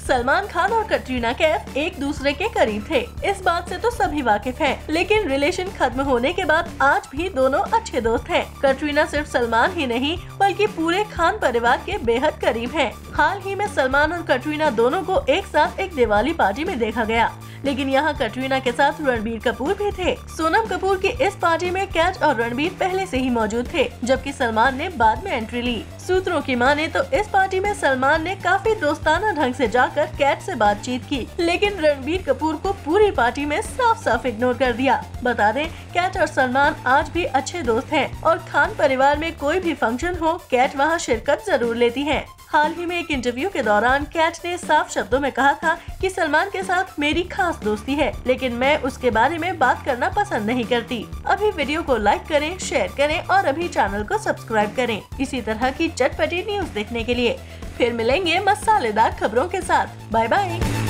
सलमान खान और कटरीना कैफ एक दूसरे के करीब थे, इस बात से तो सभी वाकिफ हैं। लेकिन रिलेशन खत्म होने के बाद आज भी दोनों अच्छे दोस्त हैं। कटरीना सिर्फ सलमान ही नहीं बल्कि पूरे खान परिवार के बेहद करीब हैं। हाल ही में सलमान और कटरीना दोनों को एक साथ एक दिवाली पार्टी में देखा गया, लेकिन यहाँ कटरीना के साथ रणबीर कपूर भी थे। सोनम कपूर की इस पार्टी में कैट और रणबीर पहले से ही मौजूद थे, जबकि सलमान ने बाद में एंट्री ली। सूत्रों की माने तो इस पार्टी में सलमान ने काफी दोस्ताना ढंग से जाकर कैट से बातचीत की, लेकिन रणबीर कपूर को पूरी पार्टी में साफ साफ इग्नोर कर दिया। बता दें, कैट और सलमान आज भी अच्छे दोस्त हैं और खान परिवार में कोई भी फंक्शन हो, कैट वहाँ शिरकत जरूर लेती है। हाल ही में एक इंटरव्यू के दौरान कैट ने साफ शब्दों में कहा था कि सलमान के साथ मेरी खास दोस्ती है, लेकिन मैं उसके बारे में बात करना पसंद नहीं करती। अभी वीडियो को लाइक करें, शेयर करें और अभी चैनल को सब्सक्राइब करें इसी तरह की चटपटी न्यूज देखने के लिए। फिर मिलेंगे मसालेदार खबरों के साथ। Bye bye.